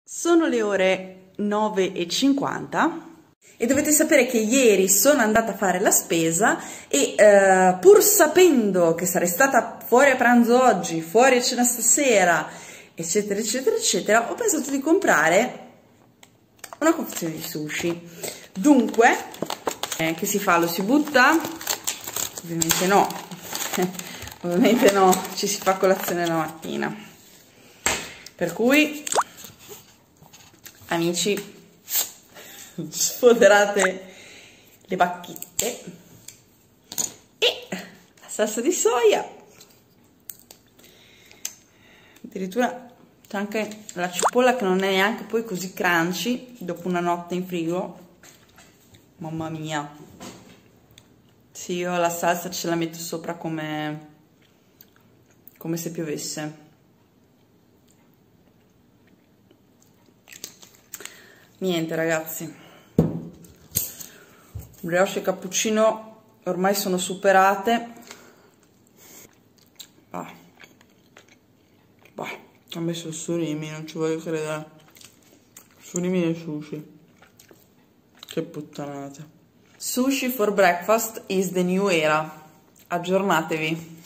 Sono le ore 9:50 e dovete sapere che ieri sono andata a fare la spesa e pur sapendo che sarei stata fuori a pranzo oggi, fuori a cena stasera, eccetera, eccetera, eccetera, ho pensato di comprare una confezione di sushi. Dunque, che si fa? Lo si butta? Ovviamente no, ovviamente no, ci si fa colazione la mattina. Per cui, amici, sfoderate le bacchette e la salsa di soia. Addirittura c'è anche la cipolla che non è neanche poi così crunchy dopo una notte in frigo. Mamma mia. Sì, io la salsa ce la metto sopra come se piovesse. Niente ragazzi, brioche e cappuccino ormai sono superate. Ho messo il surimi, non ci voglio credere. Surimi e sushi, che puttanate. Sushi for breakfast is the new era. Aggiornatevi.